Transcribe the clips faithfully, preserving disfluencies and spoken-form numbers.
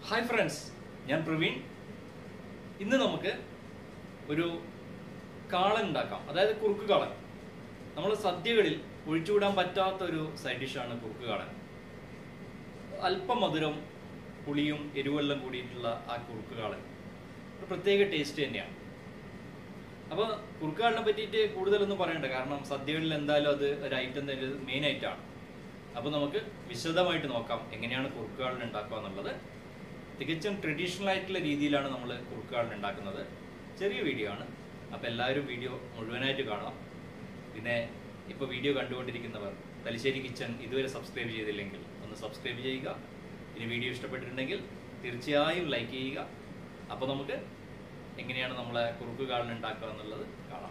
Hi friends, ഞാൻ പ്രവീൺ. ഇന്ന് നമുക്ക് ഒരു കാളൻ ഉണ്ടാക്കാം, അതായത് കുറുക്ക് കാളൻ. നമ്മൾ സദ്യകളിൽ ഒഴിച്ചുകൂടാൻ പറ്റാത്ത ഒരു സൈഡ് ഡിഷാണ് കുറുക്ക് കാളൻ. അല്പം മധുരം, പുളിയും എരിവെല്ലാം കൂടിയിട്ടുള്ള ആ കുറുക്ക് കാളൻ ഒരു പ്രത്യേക ടേസ്റ്റ് തന്നെയാണ്. അപ്പോൾ കുറുക്ക് കാളിനെ പറ്റിയിട്ട് കൂടുതലൊന്നും പറയണ്ട, കാരണം സദ്യകളിൽ എന്തായാലും അത് ഒരു ഐറ്റം തന്നെ, മെയിൻ ഐറ്റമാണ്. അപ്പോൾ നമുക്ക് വിശദമായിട്ട് നോക്കാം എങ്ങനെയാണ് കുറുക്ക് കാളൻ ഉണ്ടാക്കുക എന്നുള്ളത്. തികച്ചും ട്രഡീഷണൽ ആയിട്ടുള്ള രീതിയിലാണ് നമ്മൾ കുറുക്ക് കാളൻ ഉണ്ടാക്കുന്നത്. ചെറിയ വീഡിയോ ആണ്, അപ്പോൾ എല്ലാവരും വീഡിയോ മുഴുവനായിട്ട് കാണാം. പിന്നെ ഇപ്പോൾ വീഡിയോ കണ്ടുകൊണ്ടിരിക്കുന്നവർ തലശ്ശേരി കിച്ചൺ ഇതുവരെ സബ്സ്ക്രൈബ് ചെയ്തില്ലെങ്കിൽ ഒന്ന് സബ്സ്ക്രൈബ് ചെയ്യുക. ഇനി വീഡിയോ ഇഷ്ടപ്പെട്ടിട്ടുണ്ടെങ്കിൽ തീർച്ചയായും ലൈക്ക് ചെയ്യുക. അപ്പോൾ നമുക്ക് എങ്ങനെയാണ് നമ്മളെ കുറുക്ക് കാളൻ ഉണ്ടാക്കുക എന്നുള്ളത് കാണാം.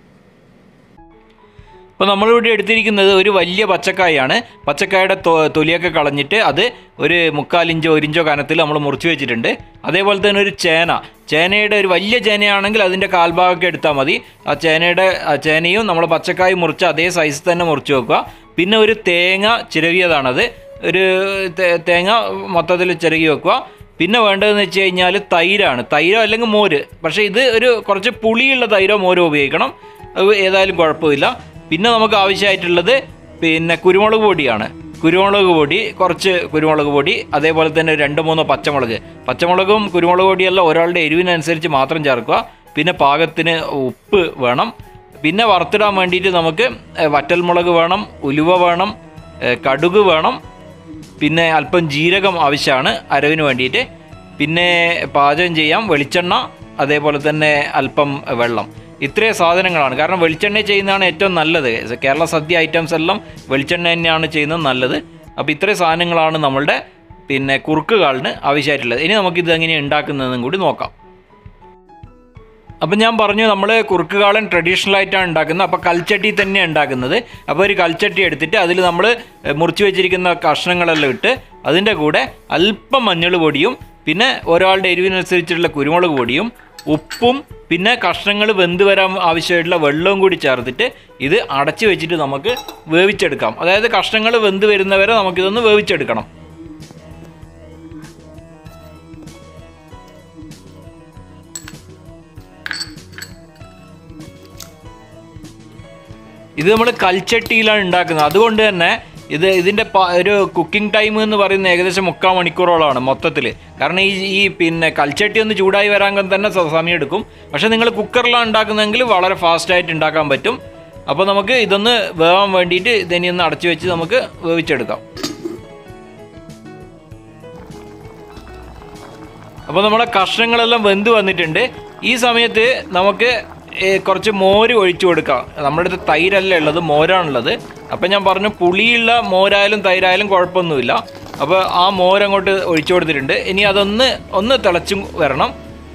അപ്പോൾ നമ്മളിവിടെ എടുത്തിരിക്കുന്നത് ഒരു വലിയ പച്ചക്കായാണ്. പച്ചക്കായുടെ തൊലിയൊക്കെ കളഞ്ഞിട്ട് അത് ഒരു മുക്കാലിഞ്ചോ ഒരിഞ്ചോ കനത്തിൽ നമ്മൾ മുറിച്ച് വെച്ചിട്ടുണ്ട്. അതേപോലെ തന്നെ ഒരു ചേന, ചേനയുടെ ഒരു വലിയ ചേനയാണെങ്കിൽ അതിൻ്റെ കാൽഭാഗമൊക്കെ എടുത്താൽ മതി. ആ ചേനയുടെ ചേനയും നമ്മൾ പച്ചക്കായി മുറിച്ച് അതേ സൈസ് തന്നെ മുറിച്ച് വെക്കുക. പിന്നെ ഒരു തേങ്ങ ചിരകിയതാണത്, ഒരു തേങ്ങ മൊത്തത്തിൽ ചിരകി വെക്കുക. പിന്നെ വേണ്ടതെന്ന് വെച്ച് കഴിഞ്ഞാൽ തൈരാണ്, തൈരോ അല്ലെങ്കിൽ മോര്. പക്ഷേ ഇത് ഒരു കുറച്ച് പുളിയുള്ള തൈരോ മോരോ ഉപയോഗിക്കണം, അത് ഏതായാലും കുഴപ്പമില്ല. പിന്നെ നമുക്ക് ആവശ്യമായിട്ടുള്ളത് പിന്നെ കുരുമുളക് പൊടിയാണ്. കുരുമുളക് പൊടി, കുറച്ച് കുരുമുളക് പൊടി, അതേപോലെ തന്നെ രണ്ട് മൂന്ന് പച്ചമുളക്. പച്ചമുളകും കുരുമുളക് പൊടിയെല്ലാം ഒരാളുടെ എരിവിനനുസരിച്ച് മാത്രം ചേർക്കുക. പിന്നെ പാകത്തിന് ഉപ്പ് വേണം. പിന്നെ വറുത്തിടാൻ വേണ്ടിയിട്ട് നമുക്ക് വറ്റൽമുളക് വേണം, ഉലുവ വേണം, കടുക് വേണം, പിന്നെ അല്പം ജീരകം ആവശ്യമാണ് അരവിന് വേണ്ടിയിട്ട്. പിന്നെ പാചകം ചെയ്യാം വെളിച്ചെണ്ണ, അതേപോലെ തന്നെ അല്പം വെള്ളം. ഇത്രയും സാധനങ്ങളാണ്, കാരണം വെളിച്ചെണ്ണ ചെയ്യുന്നതാണ് ഏറ്റവും നല്ലത്. കേരള സദ്യ ഐറ്റംസ് എല്ലാം വെളിച്ചെണ്ണ തന്നെയാണ് ചെയ്യുന്നത് നല്ലത്. അപ്പോൾ ഇത്രയും സാധനങ്ങളാണ് നമ്മളുടെ പിന്നെ കുറുക്ക് കാളിന് ആവശ്യമായിട്ടുള്ളത്. ഇനി നമുക്കിത് എങ്ങനെയാണ് ഉണ്ടാക്കുന്നതെന്നും കൂടി നോക്കാം. അപ്പം ഞാൻ പറഞ്ഞു, നമ്മൾ കുറുക്ക് കാളൻ ട്രഡീഷണൽ ആയിട്ടാണ് ഉണ്ടാക്കുന്നത്. അപ്പോൾ കൽച്ചട്ടി തന്നെയാണ് ഉണ്ടാക്കുന്നത്. അപ്പോൾ ഒരു കൽച്ചട്ടി എടുത്തിട്ട് അതിൽ നമ്മൾ മുറിച്ച് വെച്ചിരിക്കുന്ന കഷ്ണങ്ങളെല്ലാം ഇട്ട് അതിൻ്റെ കൂടെ അല്പം മഞ്ഞൾ പൊടിയും, പിന്നെ ഒരാളുടെ എരിവിനനുസരിച്ചുള്ള കുരുമുളക് പൊടിയും, ഉപ്പും, പിന്നെ കഷ്ണങ്ങൾ വെന്ത് വരാൻ ആവശ്യമായിട്ടുള്ള വെള്ളവും കൂടി ചേർത്തിട്ട് ഇത് അടച്ച് വെച്ചിട്ട് നമുക്ക് വേവിച്ചെടുക്കാം. അതായത് കഷ്ണങ്ങൾ വെന്ത് വരുന്നവരെ നമുക്കിതൊന്ന് വേവിച്ചെടുക്കണം. ഇത് നമ്മൾ കൽച്ചട്ടിയിലാണ് ഉണ്ടാക്കുന്നത്. അതുകൊണ്ട് തന്നെ ഇത് ഇതിൻ്റെ ഒരു കുക്കിംഗ് ടൈം എന്ന് പറയുന്നത് ഏകദേശം മുക്കാൽ മണിക്കൂറോളമാണ് മൊത്തത്തിൽ. കാരണം ഈ ഈ പിന്നെ കൽച്ചട്ടി ഒന്ന് ചൂടായി വരാൻ തന്നെ സമയം എടുക്കും. പക്ഷേ നിങ്ങൾ കുക്കറിലാണ് ഉണ്ടാക്കുന്നതെങ്കിൽ വളരെ ഫാസ്റ്റായിട്ട് ഉണ്ടാക്കാൻ പറ്റും. അപ്പോൾ നമുക്ക് ഇതൊന്ന് വേവാൻ വേണ്ടിയിട്ട് ഇതിനെ ഒന്ന് അടച്ചു വെച്ച് നമുക്ക് വേവിച്ചെടുക്കാം. അപ്പോൾ നമ്മുടെ കഷ്ണങ്ങളെല്ലാം വെന്ത് വന്നിട്ടുണ്ട്. ഈ സമയത്ത് നമുക്ക് കുറച്ച് മോര് ഒഴിച്ചു കൊടുക്കാം. നമ്മുടെ അടുത്ത് തൈരല്ല ഉള്ളത്, മോരാണുള്ളത്. അപ്പം ഞാൻ പറഞ്ഞു, പുളിയുള്ള മോരായാലും തൈരായാലും കുഴപ്പമൊന്നുമില്ല. അപ്പോൾ ആ മോരങ്ങോട്ട് ഒഴിച്ചു കൊടുത്തിട്ടുണ്ട്. ഇനി അതൊന്ന് ഒന്ന് തിളച്ചും വരണം.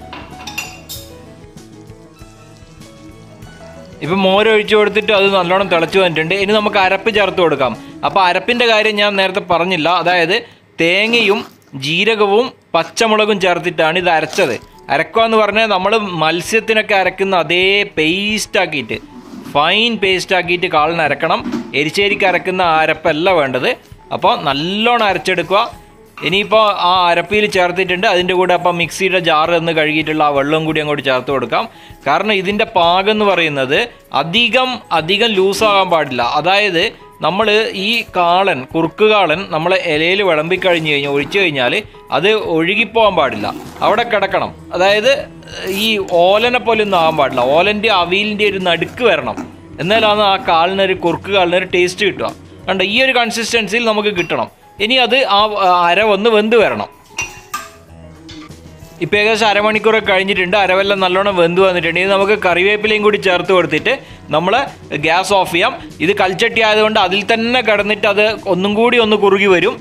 ഇപ്പം മോര് ഒഴിച്ചു കൊടുത്തിട്ട് അത് നല്ലോണം തിളച്ചു വന്നിട്ടുണ്ട്. ഇനി നമുക്ക് അരപ്പ് ചേർത്ത് കൊടുക്കാം. അപ്പോൾ അരപ്പിൻ്റെ കാര്യം ഞാൻ നേരത്തെ പറഞ്ഞില്ല. അതായത് തേങ്ങയും ജീരകവും പച്ചമുളകും ചേർത്തിട്ടാണ് ഇത് അരച്ചത്. അരക്കുക എന്ന് പറഞ്ഞാൽ നമ്മൾ മത്സ്യത്തിനൊക്കെ അരക്കുന്ന അതേ പേസ്റ്റാക്കിയിട്ട്, ഫൈൻ പേസ്റ്റാക്കിയിട്ട് കാളിന് അരക്കണം. എരിശ്ശേരിക്ക് അരക്കുന്ന അരപ്പല്ല വേണ്ടത്. അപ്പോൾ നല്ലോണം അരച്ചെടുക്കുക. ഇനിയിപ്പോൾ ആ അരപ്പിൽ ചേർത്തിട്ടുണ്ട്. അതിൻ്റെ കൂടെ അപ്പം മിക്സിയുടെ ജാറ് എന്ന് കഴുകിയിട്ടുള്ള ആ വെള്ളം കൂടി അങ്ങോട്ട് ചേർത്ത് കൊടുക്കാം. കാരണം ഇതിൻ്റെ പാകം എന്ന് പറയുന്നത് അധികം അധികം ലൂസാകാൻ പാടില്ല. അതായത് നമ്മൾ ഈ കാളൻ, കുറുക്ക് കാളൻ നമ്മൾ ഇലയിൽ വിളമ്പിക്കഴിഞ്ഞ് കഴിഞ്ഞാൽ ഒഴിച്ചു കഴിഞ്ഞാൽ അത് ഒഴുകിപ്പോകാൻ പാടില്ല, അവിടെ കിടക്കണം. അതായത് ഈ ഓലനെ പോലെ ഒന്നും ആകാൻ പാടില്ല. ഓലൻ്റെ അവിയലിൻ്റെ ഒരു നടുക്ക് വരണം, എന്നാലാണ് ആ കാളിനൊരു കുറുക്ക് കാളിനൊരു ടേസ്റ്റ് കിട്ടുക. കണ്ടോ, ഈ ഒരു കൺസിസ്റ്റൻസിയിൽ നമുക്ക് കിട്ടണം. ഇനി അത് ആ അര ഒന്ന് വെന്ത് വരണം. ഇപ്പോൾ ഏകദേശം അരമണിക്കൂറൊക്കെ കഴിഞ്ഞിട്ടുണ്ട്. അരവെല്ലാം നല്ലോണം വെന്ത് വന്നിട്ടുണ്ട്. ഇനി നമുക്ക് കറിവേപ്പിലയും കൂടി ചേർത്ത് കൊടുത്തിട്ട് നമ്മൾ ഗ്യാസ് ഓഫ് ചെയ്യാം. ഇത് കൽച്ചട്ടി ആയതുകൊണ്ട് അതിൽ തന്നെ കിടന്നിട്ട് അത് ഒന്നും കൂടി ഒന്ന് കുറുകി വരും.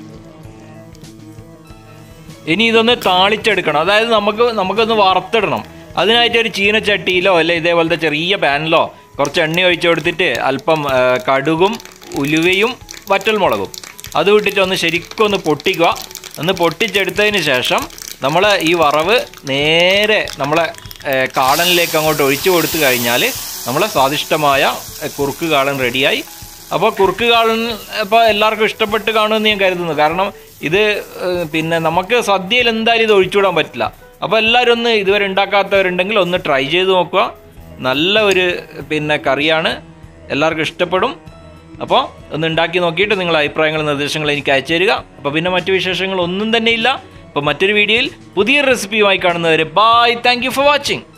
ഇനി ഇതൊന്ന് താളിച്ചെടുക്കണം. അതായത് നമുക്ക് നമുക്കൊന്ന് വറുത്തിടണം. അതിനായിട്ട് ഒരു ചീനച്ചട്ടിയിലോ അല്ലെ ഇതേപോലത്തെ ചെറിയ പാനിലോ കുറച്ച് എണ്ണ ഒഴിച്ച് കൊടുത്തിട്ട് അല്പം കടുകും ഉലുവയും വറ്റൽമുളകും അത് വിട്ടിട്ട് ഒന്ന് ശരിക്കും ഒന്ന് പൊട്ടിക്കുക. ഒന്ന് പൊട്ടിച്ചെടുത്തതിന് ശേഷം നമ്മൾ ഈ വറവ് നേരെ നമ്മളെ കാളനിലേക്ക് അങ്ങോട്ട് ഒഴിച്ചു കൊടുത്തു കഴിഞ്ഞാൽ നമ്മളെ സ്വാദിഷ്ടമായ കുറുക്ക് കാളൻ റെഡിയായി. അപ്പോൾ കുറുക്ക് കാളൻ ഇപ്പോൾ എല്ലാവർക്കും ഇഷ്ടപ്പെട്ട് കാണുമെന്ന് ഞാൻ കരുതുന്നു. കാരണം ഇത് പിന്നെ നമുക്ക് സദ്യയിൽ എന്തായാലും ഇത് ഒഴിച്ചുവിടാൻ പറ്റില്ല. അപ്പോൾ എല്ലാവരും ഒന്ന് ഇതുവരെ ഉണ്ടാക്കാത്തവരുണ്ടെങ്കിൽ ഒന്ന് ട്രൈ ചെയ്ത് നോക്കുക. നല്ല ഒരു പിന്നെ കറിയാണ്, എല്ലാവർക്കും ഇഷ്ടപ്പെടും. അപ്പോൾ ഒന്ന് ഉണ്ടാക്കി നോക്കിയിട്ട് നിങ്ങളുടെ അഭിപ്രായങ്ങളും നിർദ്ദേശങ്ങളും എനിക്ക് അയച്ചു തരിക. അപ്പോൾ പിന്നെ മറ്റു വിശേഷങ്ങൾ ഒന്നും തന്നെ ഇല്ല. അപ്പോൾ മറ്റൊരു വീഡിയോയിൽ പുതിയ റെസിപ്പിയുമായി കാണുന്നവരെ bye. Thank you for watching.